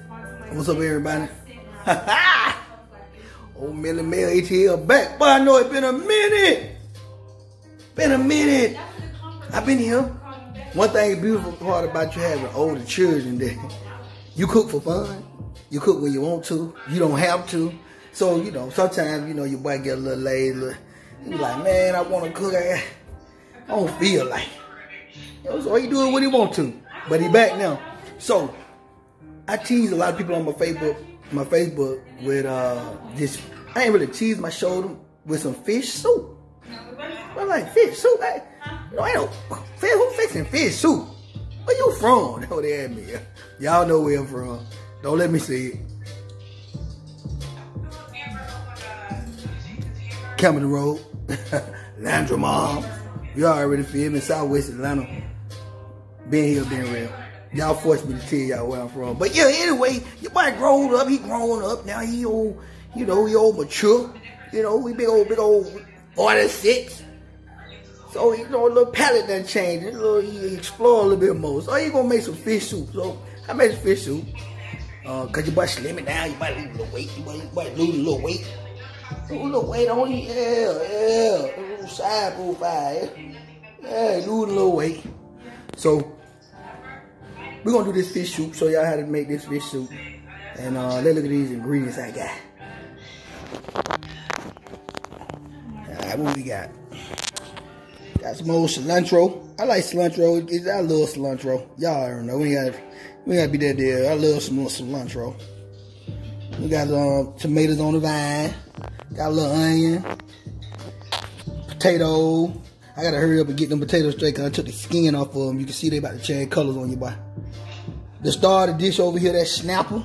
What's up, everybody? Old Millie Mel ATL back. Boy, I know it's been a minute. I've been here. One thing beautiful part about you having older children that you cook for fun. You cook when you want to. You don't have to. So, you know, sometimes, you know, your boy get a little lazy. You be like, man, I want to cook. I don't feel like it. You know, so he do it when he want to. But he back now. So, I tease a lot of people on my Facebook with this. I ain't really tease my shoulder with some fish soup. I'm like, fish soup? No, ain't no fish. Who fixing fish soup? Where you from? That's what they asked me. Y'all know where I'm from. Don't let me see it. Campbell Road, Landry Mom. You already feel me? Southwest Atlanta. Been here, been real. Y'all forced me to tell y'all where I'm from. But yeah, anyway, your boy grown up. He grown up. Now he old, you know, he old mature. You know, we big old 46. So, you know, a little palate done changed. He explore a little bit more. So he gonna make some fish soup. So I made some fish soup. Cause your boy slimming down. You might lose a little weight. You might lose a little weight. Lose a little weight on you. Yeah. A little side profile. Yeah, lose a little weight. So we're gonna do this fish soup, show y'all how to make this fish soup. And let's look at these ingredients I got. Alright, what we got? Got some old cilantro. I like cilantro. I love cilantro. Y'all already know. We gotta be that there. I love some cilantro. We got tomatoes on the vine. Got a little onion. Potato. I gotta hurry up and get them potatoes straight because I took the skin off of them. You can see they about to change colors on your boy. The star of the dish over here, that's snapper.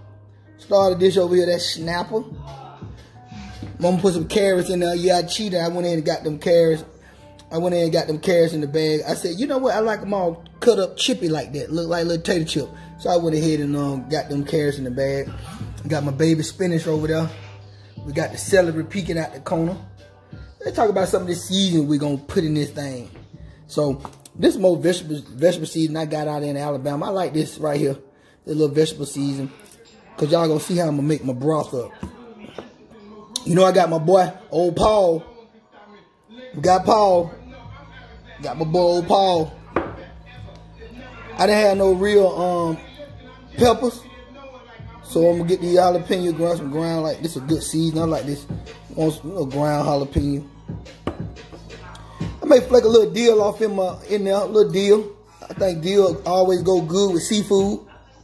Mama put some carrots in there. Yeah, I cheated. I went in and got them carrots. In the bag. I said, you know what? I like them all cut up chippy like that. Look like little tater chip. So I went ahead and got them carrots in the bag. Got my baby spinach over there. We got the celery peeking out the corner. Let's talk about some of this seasoning we're going to put in this thing. So, this more vegetable season I got out in Alabama. I like this right here. This little vegetable season. Because y'all going to see how I'm going to make my broth up. You know I got my boy, old Paul. We got Paul. Got my boy, old Paul. I didn't have no real peppers. So I'm going to get the jalapeno ground, some ground. Like, this is a good season. I like this. Little ground jalapeno. I may flake a little dill off in there, a little dill. I think dill always go good with seafood.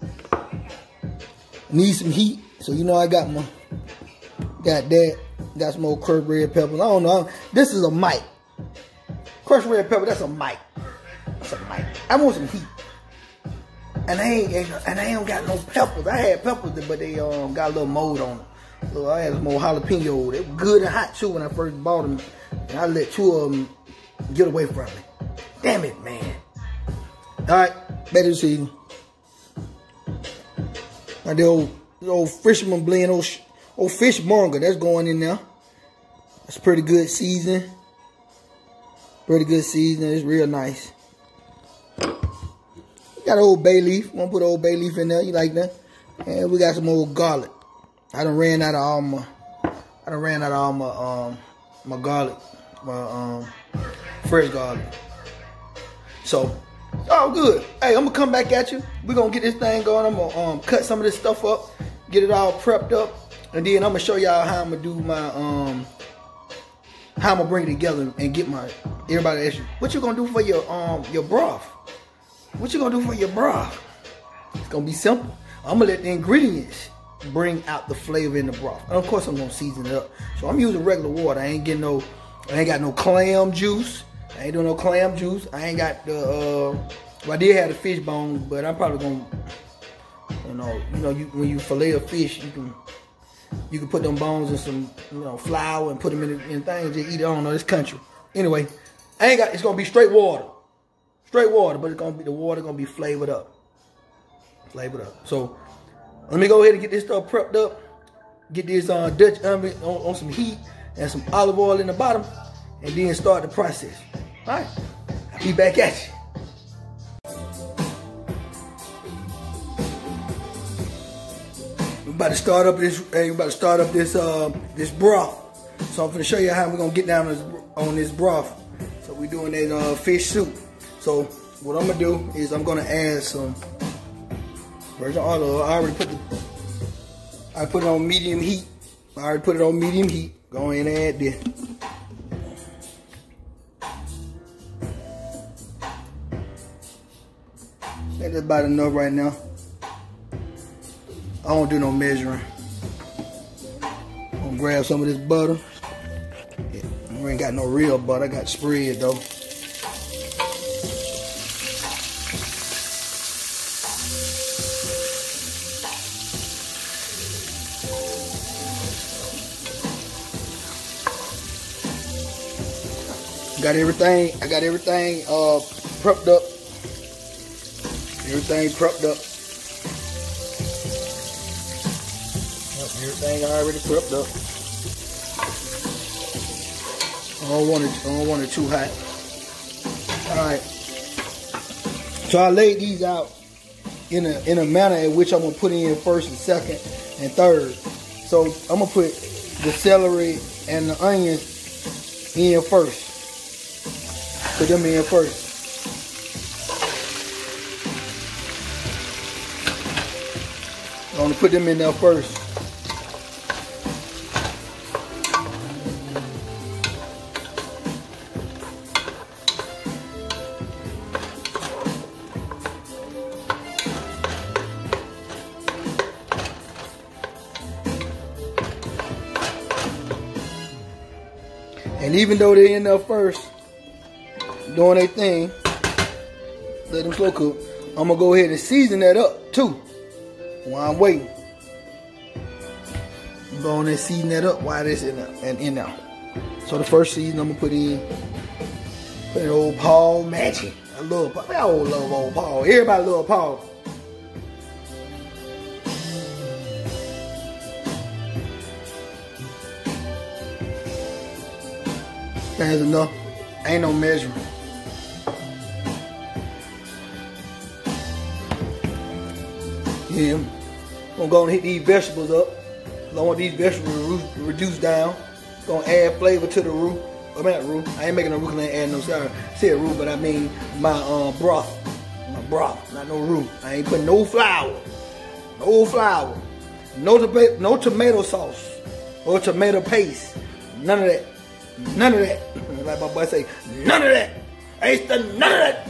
Need some heat, so you know I got that. Got some old crushed red peppers. I don't know. This is a mite. Crushed red pepper, that's a mite. I want some heat. And I ain't got no peppers. I had peppers, but they got a little mold on them. So I had some more jalapeno. They were good and hot too when I first bought them. And I let two of them get away from me. Damn it, man. Alright, better season. Now the old fisherman blend, old fishmonger, that's going in there. That's pretty good season. It's real nice. Got old bay leaf. Want to put old bay leaf in there? You like that? And we got some old garlic. I done ran out of all my garlic, my fresh garlic. So, all good. Hey, I'm gonna come back at you. We're gonna get this thing going. I'm gonna cut some of this stuff up, get it all prepped up, and then I'm gonna show y'all how I'm gonna do my how I'm gonna bring it together and get my everybody asks you, what you gonna do for your broth? What you gonna do for your broth? It's gonna be simple. I'm gonna let the ingredients bring out the flavor in the broth. And of course I'm gonna season it up. So I'm using regular water. I ain't got no clam juice. I ain't doing no clam juice. I ain't got the well, I did have the fish bones, but I'm probably gonna when you fillet a fish, you can put them bones in some flour and put them in things and eat it. I don't know, this country. Anyway, it's gonna be straight water. But the water gonna be flavored up. So let me go ahead and get this stuff prepped up. Get this Dutch oven on some heat and some olive oil in the bottom, and then start the process. All right, I'll be back at you. about to start up this. This broth. So I'm gonna show you how we're gonna get down on this broth. So we're doing that fish soup. So what I'm gonna do is I'm gonna add some virgin olive oil. I put it on medium heat. I already put it on medium heat. Go ahead and add this. That's about enough right now. I don't do no measuring. I'm gonna grab some of this butter. Yeah, I ain't got no real butter. I got spread though. Got everything. I got everything prepped up. Everything prepped up. Everything already prepped up. I don't want it too hot. Alright. So I laid these out in a manner in which I'm gonna put in first and second and third. So I'm gonna put the celery and the onions in first. Put them in first. I'm gonna put them in there first. And even though they're in there first, doing their thing, let them slow cook, I'm gonna go ahead and season that up too while I'm waiting. I'm going and season that up while it's in there. So the first season I'm gonna put in old Paul Matching. I love old Paul. Everybody love Paul. That's enough. Ain't no measuring. Yeah, I'm gonna go and hit these vegetables up. I want these vegetables to reduce down. Gonna add flavor to the roux. I mean, not roux. I ain't making no roux because I ain't adding no sour. I said roux, but I mean my broth. My broth, not no roux. I ain't putting no flour. No flour. No tomato sauce or tomato paste. None of that. None of that. Like my boy say, none of that. I ain't done none of that.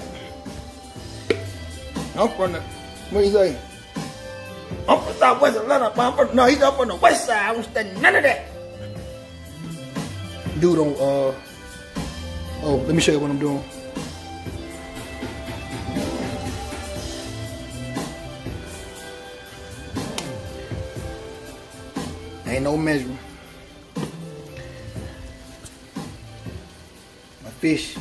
I'm from the, what you say? I'm from Southwest Atlanta. No, he's up on the west side. I don't stand none of that. Dude on, oh, let me show you what I'm doing. Ain't no measuring. My fish.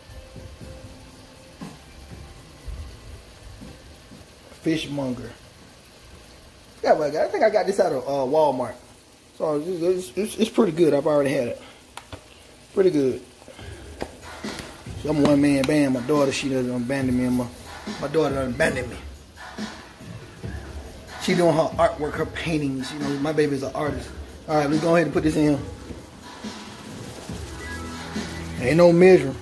Fishmonger. Yeah, I think I got this out of Walmart. So it's pretty good. I've already had it. Pretty good. So I'm a one-man band. My daughter, she doesn't abandon me. My daughter doesn't abandon me. She doing her artwork, her paintings. You know, my baby's an artist. All right, let's go ahead and put this in here. Ain't no measuring.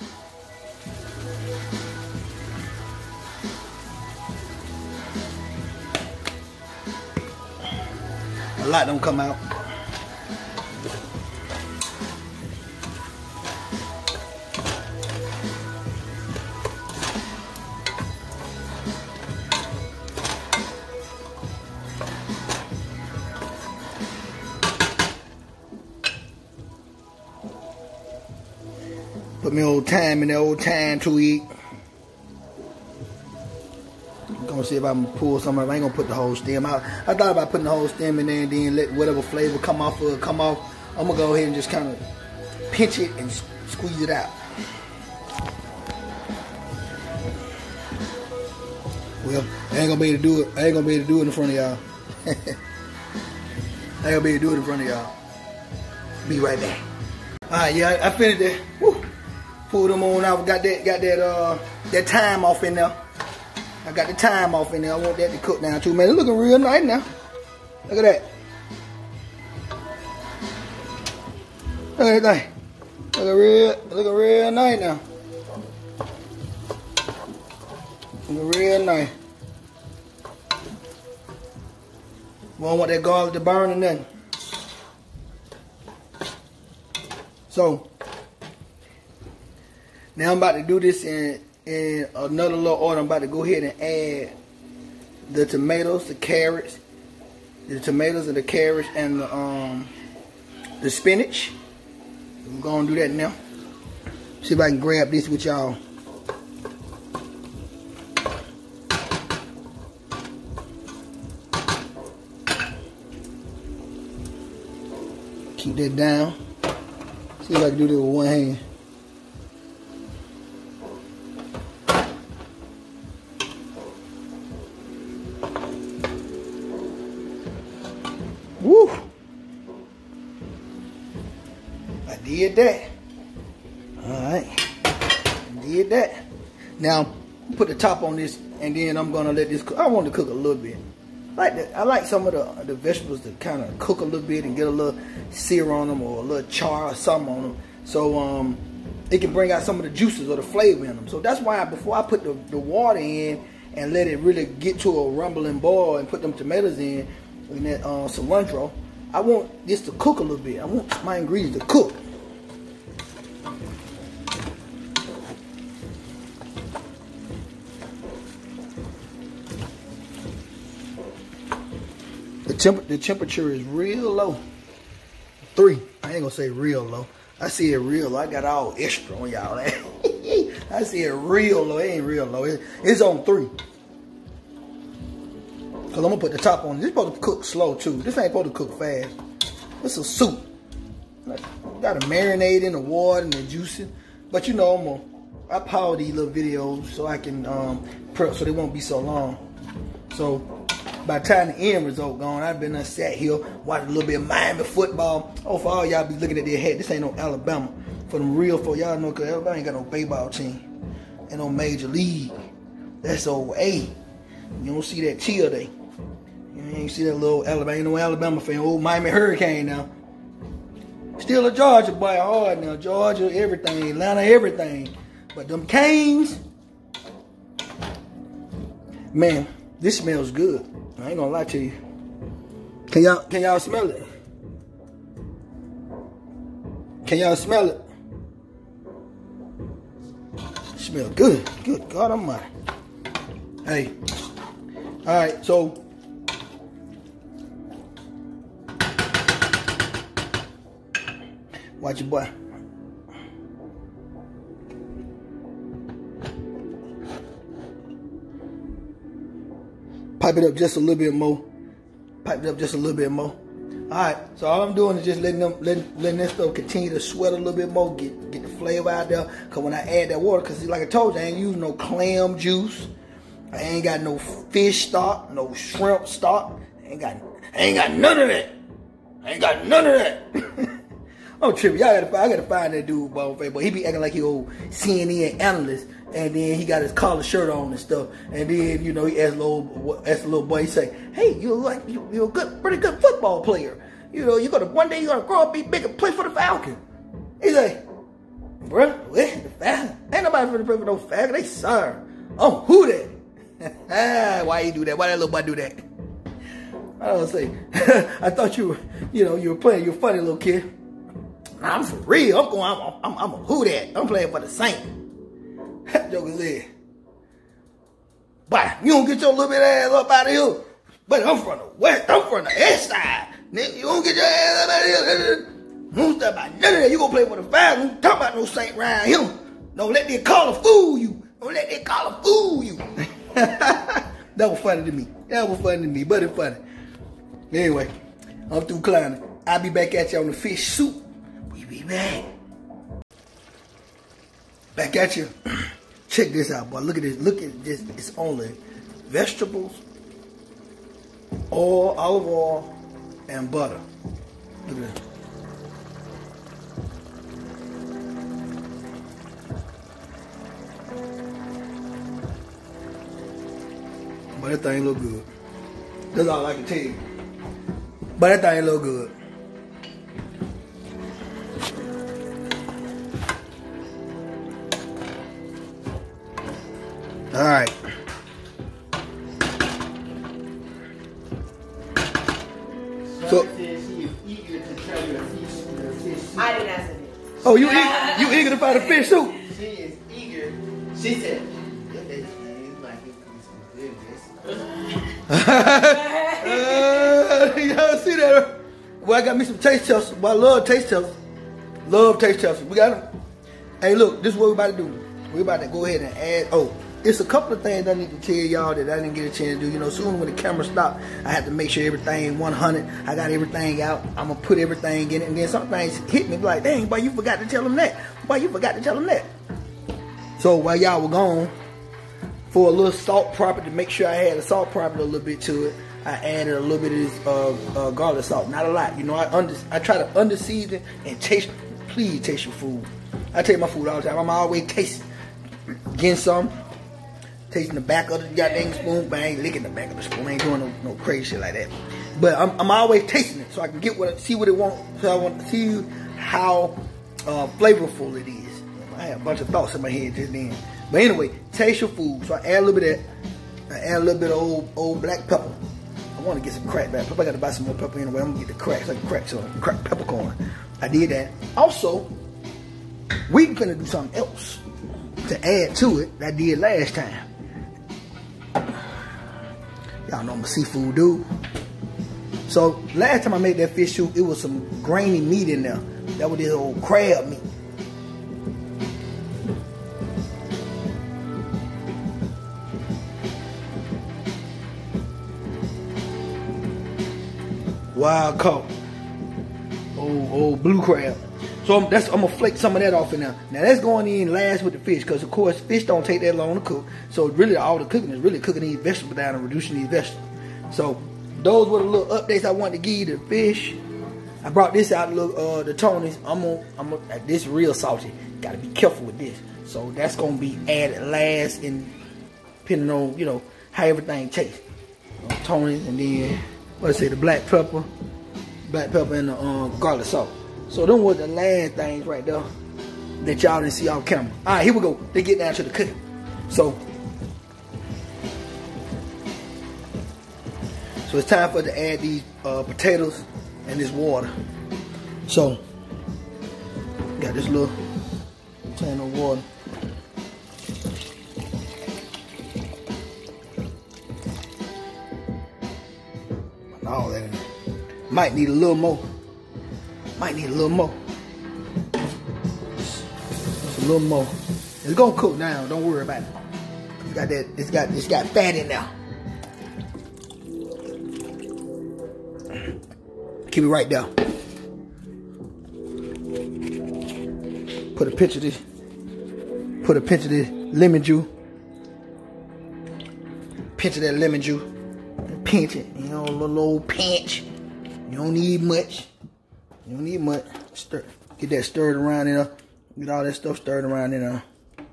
A lot don't come out. Put me old thyme in there, old thyme to eat. I'm gonna see if I can pull some of it. I ain't gonna put the whole stem out. I thought about putting the whole stem in there and then let whatever flavor come off. I'm gonna go ahead and just kind of pinch it and squeeze it out. Well, I ain't gonna be able to do it. I ain't gonna be able to do it in front of y'all. I ain't gonna be able to do it in front of y'all. Be right back. Alright, yeah, I finished it. Woo. Pulled them on out. Got that thyme off in there. I got the thyme off in there. I want that to cook down too, man. It's looking real nice now. Look at that. Look at that thing. Looking real nice now. Looking real nice. Won't want that garlic to burn or nothing. So now I'm about to do this in another little order. I'm about to go ahead and add the tomatoes, the carrots, and the spinach. I'm gonna do that now. See if I can grab this with y'all. Keep that down. See if I can do this with one hand. Woo! I did that. Alright. Did that. Now, put the top on this and then I'm gonna let this cook. I want to cook a little bit. I like some of the vegetables to kind of cook a little bit and get a little sear on them or a little char or something on them. So it can bring out some of the juices or the flavor in them. So that's why before I put the water in and let it really get to a rumbling boil and put them tomatoes in and that cilantro, I want this to cook a little bit. I want my ingredients to cook. The temperature is real low. 3. I ain't gonna say real low. I see it real low. I got all extra on y'all. I see it real low. It ain't real low. It's on 3. Cause I'm gonna put the top on. This is supposed to cook slow too. This ain't supposed to cook fast. It's a soup. Gotta marinate in the water and the juicing. But you know, I power these little videos so I can prep so they won't be so long. So by the time the end result gone, I've been sat here watching a little bit of Miami football. Oh, for all y'all be looking at their head, this ain't no Alabama. For them real folk, y'all know, cause Alabama ain't got no baseball team. Ain't no major league. That's old A. You don't see that chill day. You ain't see that little Alabama, ain't no Alabama fan. Old Miami Hurricane now. Still a Georgia boy, hard now. Georgia, everything. Atlanta, everything. But them Canes, man, this smells good. I ain't gonna lie to you. Can y'all smell it? Can y'all smell it? It smells good. Good God Almighty. Hey. Alright, so watch your boy. Pipe it up just a little bit more. Pipe it up just a little bit more. Alright, so all I'm doing is just letting that stuff continue to sweat a little bit more, get the flavor out there. Cause when I add that water, cause like I told you, I ain't using no clam juice. I ain't got no fish stock, no shrimp stock. I ain't got none of that. I ain't got none of that. I'm tripping. I gotta find that dude, but he be acting like he old CNN analyst, and then he got his collar shirt on and stuff, and then you know he asked the little boy, he say, "Hey, you're a pretty good football player. You know, one day you're gonna grow up, be big, and play for the Falcons." He say, "Bruh, what the Falcons? Ain't nobody finna play for no Falcons. They sorry. Oh, who that? Why he do that? Why that little boy do that?" I don't say. I thought you were playing. You're a funny little kid. I'm for real. I'm a who that. I'm playing for the Saints. Joker said, "Boy, you don't get your little bit ass up out of here." But I'm from the west. I'm from the east side. Nigga, you don't get your ass up out of here. Don't stop about none of that. You gonna play for the Falcons. Don't talk about no Saint round here. Don't let that collar fool you. Don't let that collar fool you. That was funny to me. But it's funny. Anyway, I'm through clowning. I'll be back at you on the fish soup. We be back. Back at you. Check this out, boy. Look at this. Look at this. It's only vegetables, oil, olive oil, and butter. Look at this. But that thing look good. That's all I can tell you. But that thing look good. All right. So I didn't answer it. oh, you eager to buy the fish soup? She is eager. She said, "Your baby is like it some goodness." Y'all see that? Well, I got me some taste testers. Well, I love taste testers. Love taste testers. We got them. Hey, look, this is what we're about to do. We're about to go ahead and add. Oh, it's a couple of things I need to tell y'all that I didn't get a chance to do. You know, soon when the camera stopped, I had to make sure everything 100. I got everything out. I'm gonna put everything in it, and then some things hit me like, dang, boy, you forgot to tell them that. Boy, you forgot to tell them that. So while y'all were gone, for a little salt proper to make sure I had the salt proper a little bit to it, I added a little bit of this garlic salt. Not a lot, you know. I try to under season and taste. Please taste your food. I taste my food all the time. I'm always tasting, getting some. Tasting the back of the goddamn spoon, but I ain't licking the back of the spoon. I ain't doing no crazy shit like that. But I'm always tasting it so I can get see what it wants. So I want to see how flavorful it is. I had a bunch of thoughts in my head just then. But anyway, taste your food. So I add a little bit of that. I add a little bit of old black pepper. I want to get some cracked black pepper. I got to buy some more pepper anyway. I'm gonna get the cracks, like cracked peppercorn. I did that. Also, we gonna do something else to add to it that I did last time. Y'all know I'm a seafood dude. So last time I made that fish soup, it was some grainy meat in there. That was this old crab meat. Wild caught. Old blue crab. So I'm gonna flake some of that off in there. Now that's going in last with the fish, because of course fish don't take that long to cook. So really all the cooking is really cooking these vegetables down and reducing these vegetables. So those were the little updates I wanted to give you to the fish. I brought this out, the Tony's. This real salty. Gotta be careful with this. So that's gonna be added last, in depending on, you know, how everything tastes. Tony's, and then let's say the black pepper and the garlic salt. So them were the last things right there that y'all didn't see off camera. All right, here we go. They get down to the cooking. So it's time for us to add these potatoes and this water. So got this little tin of water. All that in there. Might need a little more. Might need a little more. Just a little more. It's gonna cook down. Don't worry about it. It's got that. It's got fat in there. Keep it right there. Put a pinch of this. Put a pinch of this lemon juice. Pinch of that lemon juice. Pinch it. You know, a little old pinch. You don't need much. You don't need much. Stir. Get that stirred around in there. Get all that stuff stirred around in there.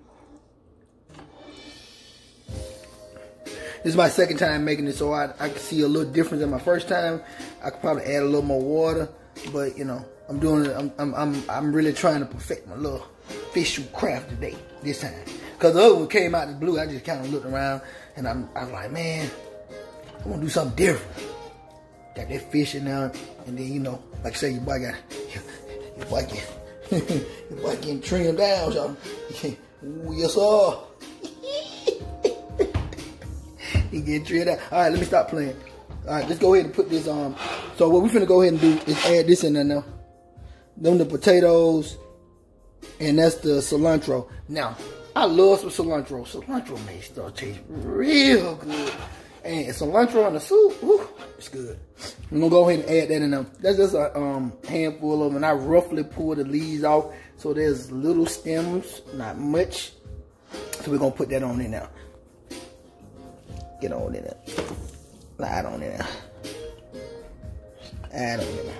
This is my second time making this, so I can see a little difference than my first time. I could probably add a little more water, but you know, I'm doing it. I'm really trying to perfect my little fish soup craft today, this time. Cause the other one came out of the blue. I just kind of looked around and I'm like, man, I want to do something different. Got that fish in there, and then, you know, like I say, your boy getting trimmed down, so ooh, yes sir. He getting trimmed down. All right, let me stop playing. All right, let's go ahead and put this on. So what we're finna go ahead and do is add this in there now. Them the potatoes, and that's the cilantro. Now, I love some cilantro. Cilantro makes stuff taste real good. And cilantro in the soup, whew, it's good. I'm gonna go ahead and add that in there. That's just a handful of them. And I roughly pull the leaves off, so there's little stems, not much. So we're gonna put that on in there. Get on in there. Add on in there. Add on in there.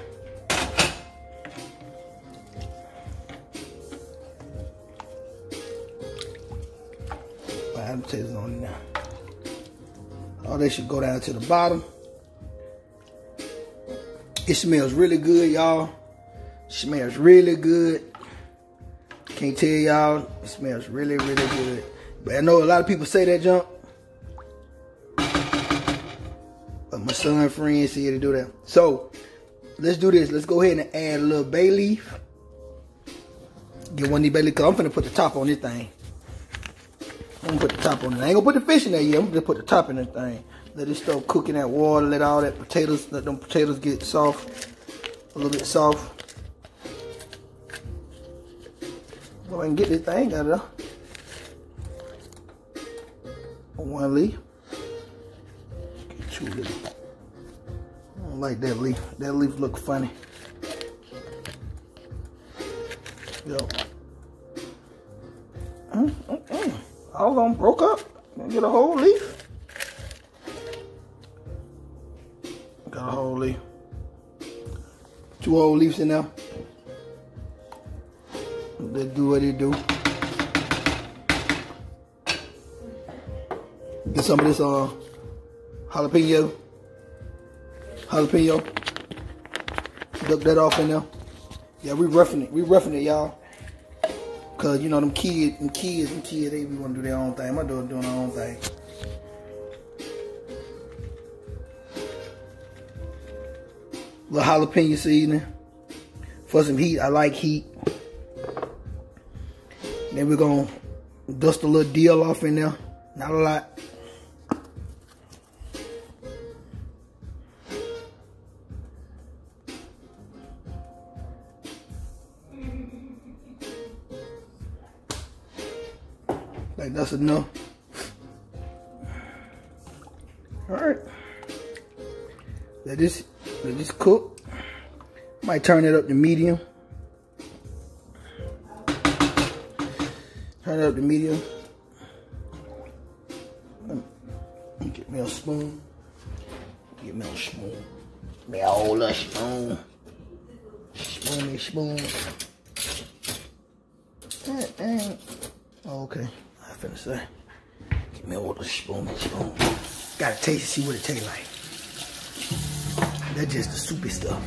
Add potatoes on in there. Oh, they should go down to the bottom. It smells really good, y'all. Smells really good. Can't tell y'all, it smells really, really good. But I know a lot of people say that junk. But my son friend said to do that. So, let's do this. Let's go ahead and add a little bay leaf. Get one of these bay leaves, because I'm finna put the top on this thing. I'm gonna put the top on it. I ain't gonna put the fish in there yet. I'm gonna put the top in this thing. Let it start cooking that water. Let all that potatoes, let them potatoes get soft. A little bit soft. Go ahead and get this thing out of there. One leaf. Get 2 leaves. I don't like that leaf. That leaf look funny. Yo. All of them broke up. Get a whole leaf. Got a whole leaf. 2 whole leaves in there. They do what they do. Get some of this jalapeno. Duck that off in there. Yeah, we roughing it. We roughing it, y'all. Cause you know them kids, they be wanna do their own thing. My daughter doing her own thing. Little jalapeno seasoning for some heat. I like heat. Then we're gonna dust a little dill off in there. Not a lot. Like that's enough. All right. Let this cook. Might turn it up to medium. Turn it up to medium. Get me a spoon. Get me a spoon. Get me a whole little spoon. Spoon. Oh, okay. I finna say. Get me a little spoon. Gotta taste it, see what it tastes like. That's just the soupy stuff.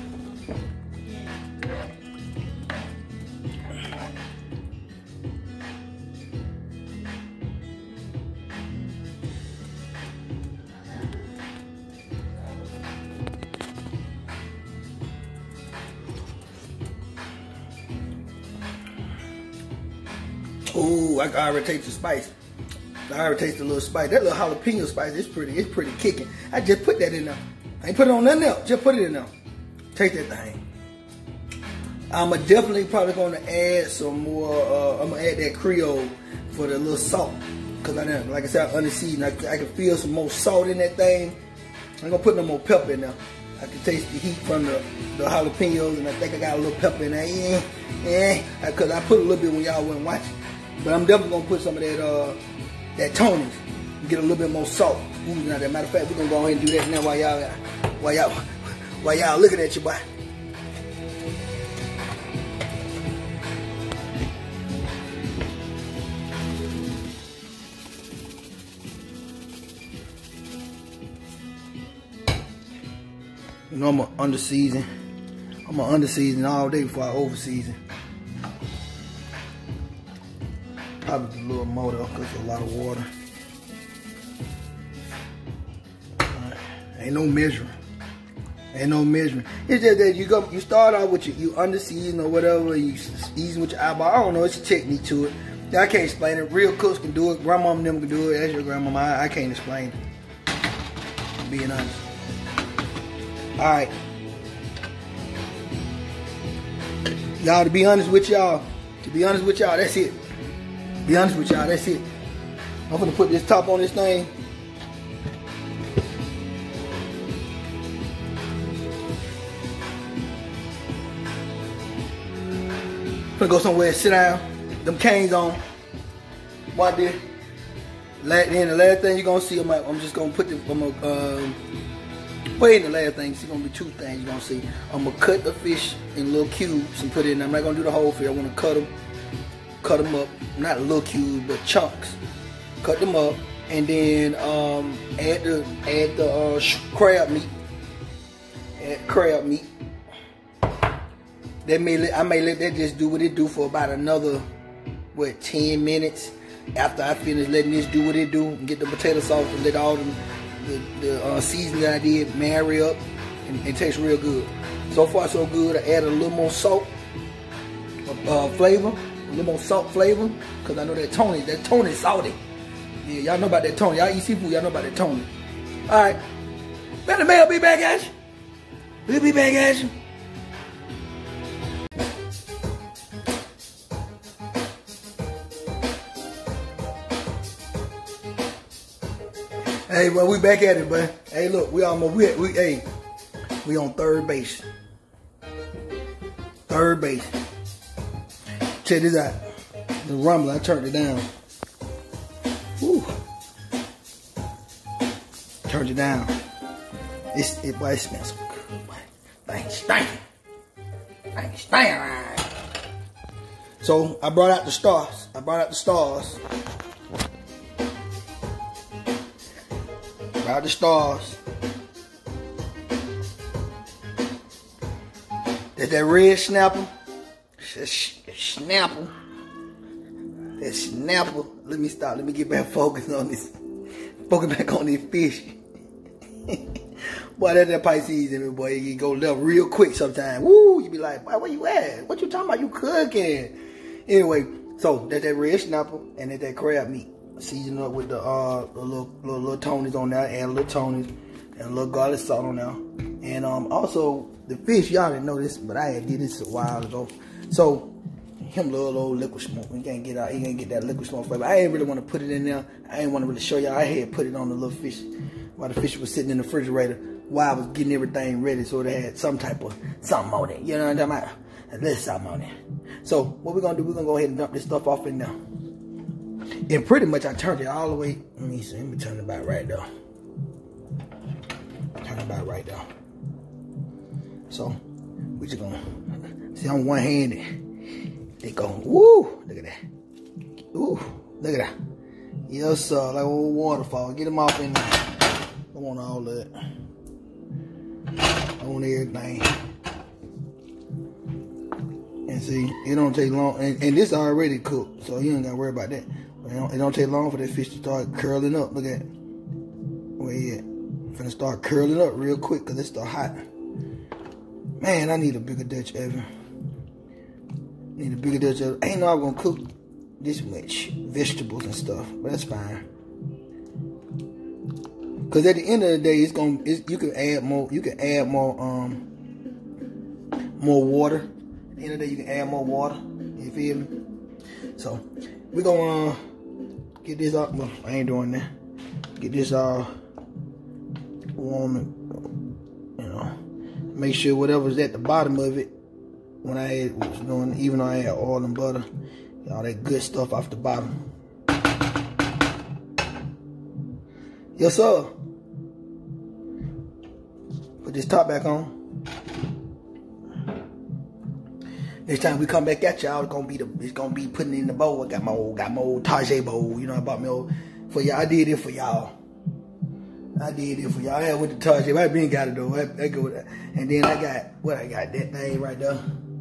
Oh, I can already taste the spice. I already taste a little spice. That little jalapeno spice, it's pretty kicking. I just put that in there. I ain't put it on nothing else. Just put it in there. Taste that thing. I'm definitely probably gonna add some more. I'm gonna add that Creole for the little salt. Cause I done, like I said, under season. I can feel some more salt in that thing. I'm gonna put no more pepper in there. I can taste the heat from the jalapenos, and I think I got a little pepper in there. Yeah, cause I put a little bit when y'all wasn't watching. But I'm definitely gonna put some of that Tony's and get a little bit more salt. Ooh, now, as a matter of fact, we're gonna go ahead and do that now while y'all looking at you, boy. You know I'm gonna under season. I'm gonna under season all day before I over season. Probably a little more though, because a lot of water. Ain't no measuring. Ain't no measuring. It's just that you start out with you under season or whatever, you season with your eyeball. I don't know, it's a technique to it. I can't explain it. Real cooks can do it. Grandma and them can do it. That's your grandmama. I can't explain it. I'm being honest. Alright. Y'all, to be honest with y'all, that's it. Be honest with y'all, that's it. I'm gonna put this top on this thing. Gonna go somewhere and sit down. Them canes on. Right there. Then the last thing you're gonna see, I'm just gonna put the, the last thing, it's gonna be 2 things you're gonna see. I'm gonna cut the fish in little cubes and put it in. I'm not gonna do the whole fish. I wanna cut them up, not little cubes, but chunks. Cut them up, and then add the crab meat. Add that crab meat. I may let that just do what it do for about another, 10 minutes. After I finish letting this do what it do, and get the potato sauce and let all the seasoning that I did marry up and taste real good. So far so good. I added a little more salt flavor, a little more salt flavor, because I know that Tony's salty. Yeah, y'all know about that Tony. Y'all eat seafood, y'all know about that Tony. Alright. Better Mail, be back at you. We'll be back at you. Hey, well, we back at it, bud. Hey, look, we on third base. Third base. Check this out. The rumble, I turned it down. Woo. Turned it down. It smells good. Thanks. So I brought out the stars. Brought out the stars. There's that red snapper. Snapper. That snapper. Let me stop. Let me get back focused on this. Focus back on this fish. Boy, that's that Pisces in me, boy. You go left real quick sometimes. Woo! You be like, boy, where you at? What you talking about? You cooking? Anyway, so that's that red snapper and that's that crab meat. Season up with the little Tony's on there, and a little Tony's, and a little garlic salt on there. And also the fish, y'all didn't know this, but I had did this a while ago. So him little old liquid smoke. He can't get that liquid smoke flavor. I ain't really want to put it in there. I ain't want to really show y'all. I had put it on the little fish while the fish was sitting in the refrigerator while I was getting everything ready, so it had some type of something on it. You know what I'm talking about? A little something on it. So what we're gonna do? We're gonna go ahead and dump this stuff off in there. And pretty much I turned it all the way. Let me see. Let me turn it about right though. Turn it about right though. So we just gonna see I'm one-handed. They go, woo! Look at that. Ooh, look at that. Yes, sir. Like a old waterfall. Get them off in there. I want all that. I want everything. And see, it don't take long. And this already cooked, so you ain't gotta worry about that. It don't take long for that fish to start curling up. Look at it. Where he at? Finna start curling up real quick because it's still hot. Man, I need a bigger Dutch oven. Need a bigger Dutch oven. I ain't know I'm gonna cook this much vegetables and stuff, but that's fine. Cause at the end of the day, you can add more. You can add more water. At the end of the day, you can add more water. You feel me? So we're gonna get this up. Well, I ain't doing that. Get this all warm and, make sure whatever's at the bottom of it, when I was doing, even though I had oil and butter, all that good stuff off the bottom. Yes, sir. Put this top back on. Next time we come back at y'all, it's gonna be putting it in the bowl. I got my old Tajay bowl. You know, I bought me old for y'all. I did it for y'all. I had went to Tajay. I been got it though. I go with that. And then I got that thing right there.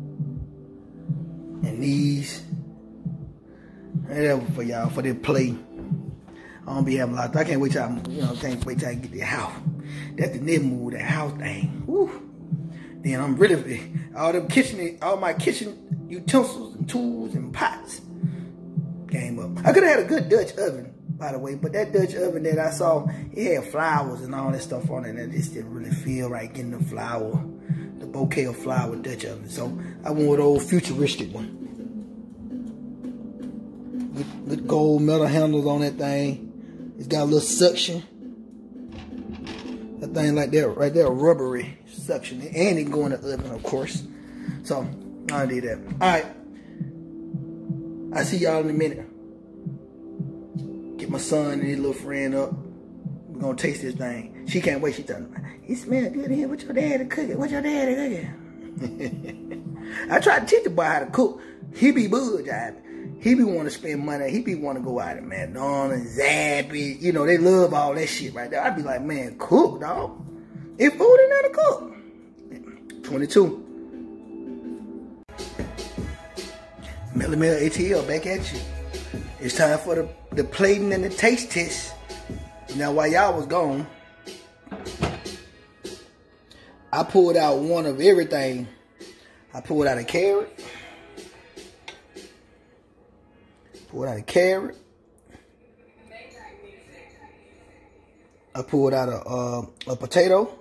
And these. And that was for y'all, for their play. I don't be having a lot. I can't wait till I get the house. That's the next move, that house thing. Woo. Then I'm really all my kitchen utensils and tools and pots came up. I could have had a good Dutch oven, by the way, but that Dutch oven that I saw, it had flowers and all that stuff on it, and it just didn't really feel right getting the bouquet of flower Dutch oven. So I went with the old futuristic one. With gold metal handles on that thing. It's got a little suction. That thing like that, right there, rubbery suction. And it can go in the oven, of course. So, I did that. Alright. I'll see y'all in a minute. Get my son and his little friend up. We're gonna taste this thing. She can't wait. She telling me, it smells good in here. What your daddy cooking? What your daddy cooking? I tried to teach the boy how to cook. He be good, he be want to spend money. He be want to go out at McDonald's, Zappy. You know, they love all that shit right there. I'd be like, man, cook, dog. It's food in there to cook. 22. Melly Mel ATL back at you. It's time for the plating and the taste test. Now while y'all was gone, I pulled out one of everything. I pulled out a carrot. Pulled out a carrot. I pulled out a potato.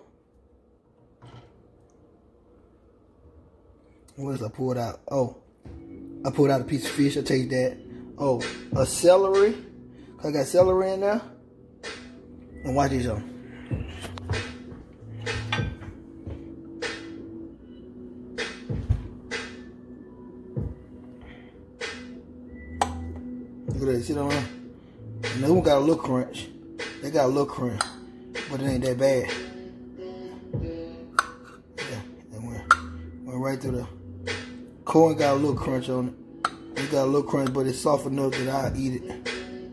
What else I pulled out? Oh, I pulled out a piece of fish. I'll take that. Oh, a celery. I got celery in there. And watch these on. Look at that. See that one? And this one got a little crunch. They got a little crunch, but it ain't that bad. Yeah, it went right through the corn. Got a little crunch on it. It got a little crunch, but it's soft enough that I'll eat it.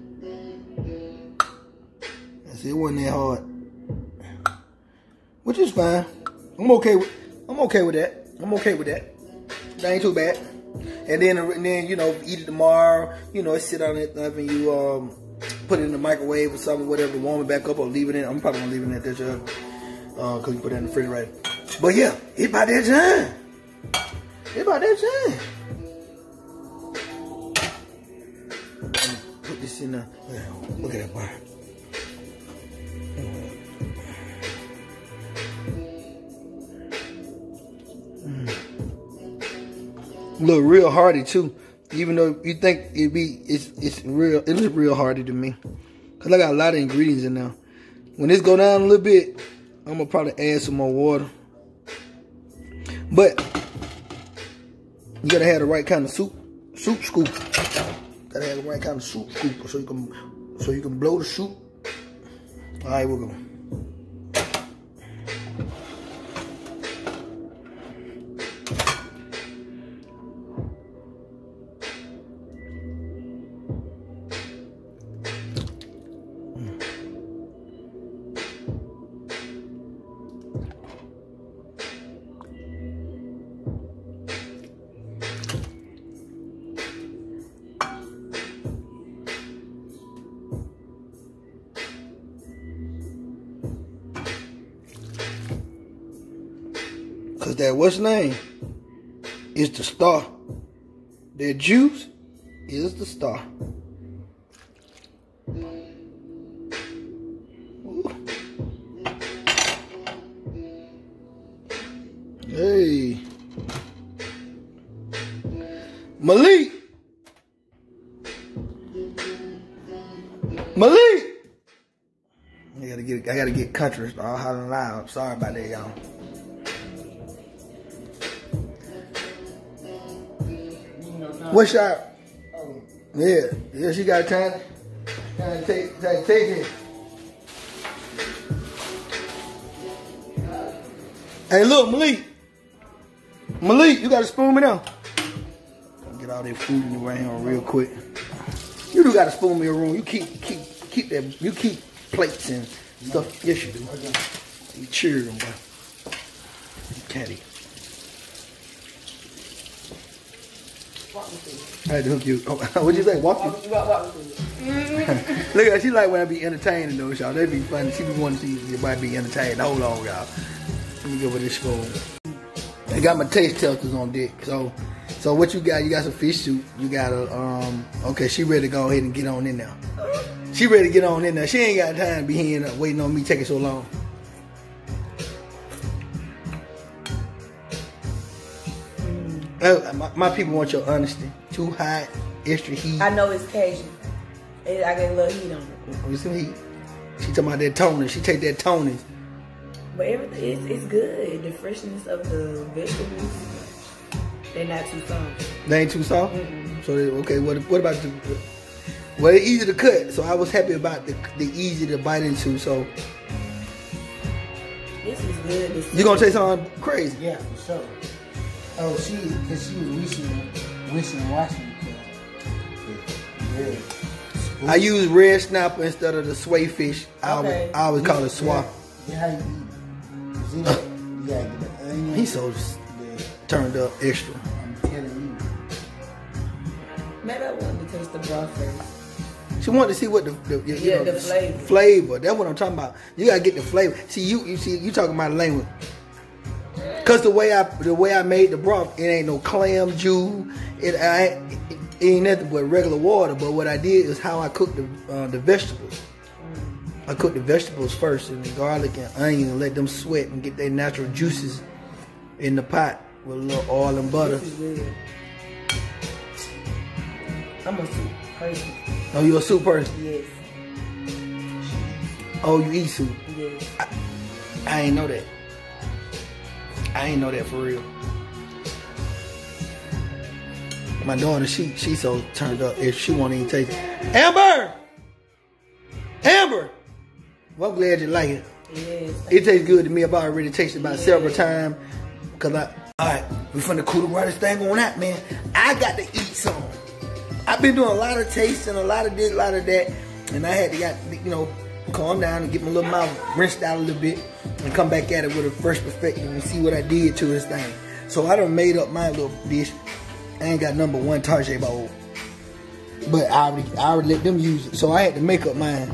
See, it wasn't that hard, which is fine. I'm okay with that. I'm okay with that. That ain't too bad. And then you know, eat it tomorrow. You know, sit on it and you put it in the microwave or something, whatever, warm it back up or leave it in. I'm probably gonna leave it in that there, cause you put it in the refrigerator. But yeah, it's about that time. It's about that time. Put this in there. Look at that bar. Look real hearty too, even though you think it's real. It looks real hearty to me, cause I got a lot of ingredients in there. When this go down a little bit, I'm gonna probably add some more water. But you gotta have the right kind of soup scoop. Gotta have the right kind of soup scoop so you can blow the soup. All right, we'll go. Cause that what's name is the star. Their juice is the star. Ooh. Hey, Malik. I gotta get country. I'll holler loud. Sorry about that, y'all. What's your? Yeah, she got time to take it. Hey, look, Malik, you gotta spoon me down. Get all that food in the right here real quick. You do gotta spoon me a room. You keep that. You keep plates and stuff. Yes, you do. You cheer them, boy. Caddy. I had to hook you. Oh, what'd you say? Walk you? Look at her. She like when I be entertaining those, y'all. That'd be funny. She be wanting to see everybody be entertained. Hold on, y'all. Let me go with this spoon. I got my taste testers on deck. So what you got? You got some fish soup. You got a okay. She ready to go ahead and get on in there. She ready to get on in there. She ain't got time to be here waiting on me taking so long. My people want your honesty. Too hot, extra heat. I know it's Cajun. I got a little heat on it. With some heat. She talking about that toner. She take that toner. But everything, it's good. The freshness of the vegetables, they're not too soft. They ain't too soft? Mm-mm. So, okay, what about the... Well, it's easy to cut, so I was happy about the easy to bite into, so... This is good. You gonna say something crazy? Yeah, for sure. Oh, because she was wishing and washing. Yeah. I use red snapper instead of the sway fish. I always call it swap. Yeah, how you eat it? See that? You gotta get the onion. He She's so turned up extra. I'm telling you. Maybe I wanted to taste the broth first. She wanted to see what the flavor. Flavor. That's what I'm talking about. You gotta get the flavor. See, you talking about language. Cause the way I made the broth, it ain't no clam juice. It ain't nothing but regular water. But what I did is how I cooked the vegetables. I cooked the vegetables first, and the garlic and onion, and let them sweat and get their natural juices in the pot with a little oil and butter. This is good. I'm a soup person. Oh, you a soup person? Yes. Oh, you eat soup? Yes. I ain't know that. I ain't know that for real. My daughter, she so turned up if she won't even taste it. Amber! Well, I'm glad you like it. Yes. It tastes good to me. I've already tasted it about several times. Alright, we finna cool the this thing on out, man. I got to eat some. I've been doing a lot of tasting, a lot of this, a lot of that. And I had to calm down and get my little mouth rinsed out a little bit and come back at it with a fresh perspective and see what I did to this thing. So I done made up my little dish. I ain't got number one Tarjay bowl. But I already let them use it. So I had to make up mine.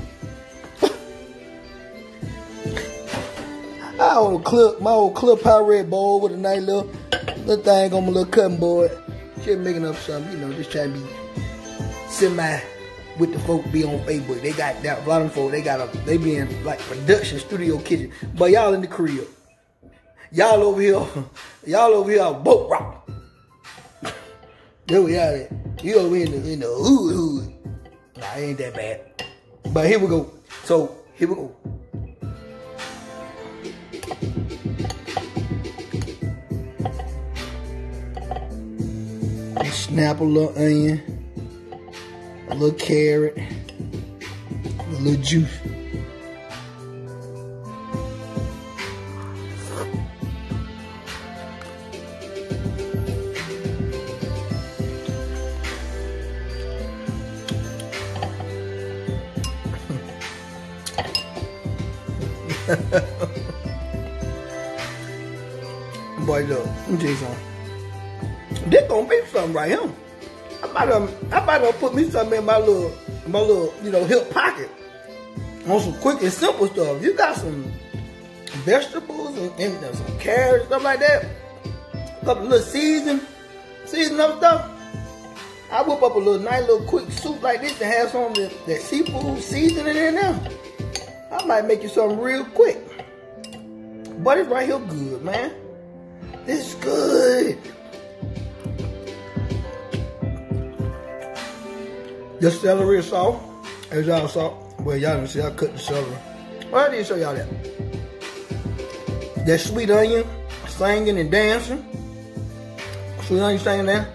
My old clear Powerade bowl with a nice little thing on my little cutting board. Just making up something, just trying to be semi with the folk be on Facebook. They got that, a lot of them folk, they be in like production studio kitchen. But y'all in the crib. Y'all over here boat rock. There we are there. You over here in the hood. Nah, it ain't that bad. But here we go. So, here we go. Snap a little onion, a little carrot, a little juice. Boy, look, let me tell you something. This gonna be something right here. I about to put me something in my little hip pocket on some quick and simple stuff. You got some vegetables and some carrots, stuff like that. A couple little season up stuff. I whip up a nice little quick soup like this and have some of that seafood seasoning in there. I might make you something real quick. But it's right here good, man. This is good. The celery is soft. As y'all saw. Well, y'all didn't see I cut the celery. Well, I didn't show y'all that. That sweet onion singing and dancing. Sweet onion singing there.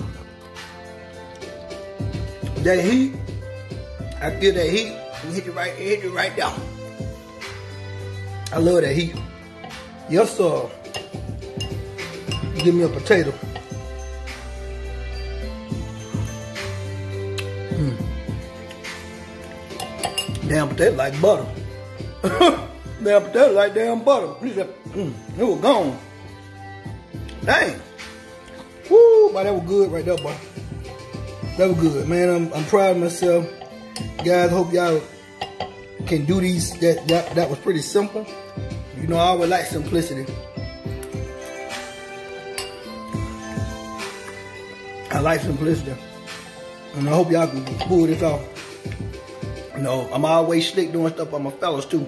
That heat. I feel that heat. And hit it right down. I love that heat. Yes, sir. Give me a potato. Damn potato like butter. Damn potato like damn butter. It was gone. Dang. Woo, boy, that was good right there, boy. That was good, man. I'm proud of myself. Guys, hope y'all can do these. That was pretty simple. I always like simplicity. I like simplicity. And I hope y'all can pull this off. I'm always slick doing stuff on my fellas too.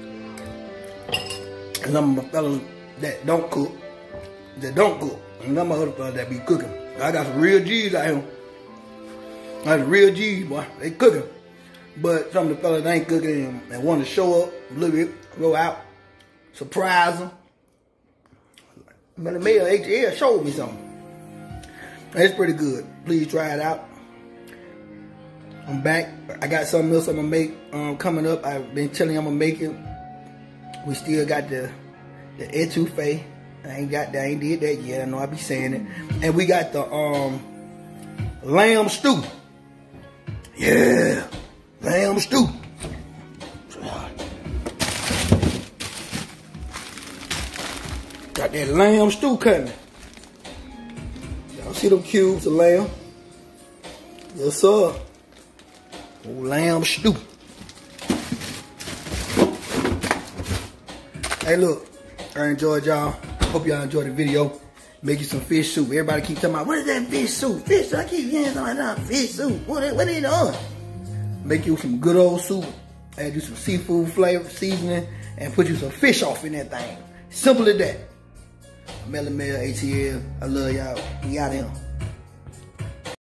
And some of my fellas that don't cook. And some of my other fellas that be cooking. I got some real G's out here. I got real G's, boy. They cooking. But some of the fellas ain't cooking and want to show up a little bit, go out, surprise them. But the mail HL showed me something. It's pretty good. Please try it out. I'm back. I got something else I'm gonna make coming up. I've been telling you I'm gonna make it. We still got the etouffee. I ain't did that yet. I know I be saying it. And we got the lamb stew. Yeah, lamb stew. Got that lamb stew coming. Y'all see them cubes of lamb? Yes, sir. Old lamb stew. Hey, look. I enjoyed y'all. Hope y'all enjoyed the video. Make you some fish soup. Everybody keep talking about, what is that fish soup? Fish soup. I keep hearing something like that. Fish soup. What are you doing? Make you some good old soup. Add you some seafood flavor, seasoning, and put you some fish off in that thing. Simple as that. Melon Mel, ATL. I love y'all. We out here.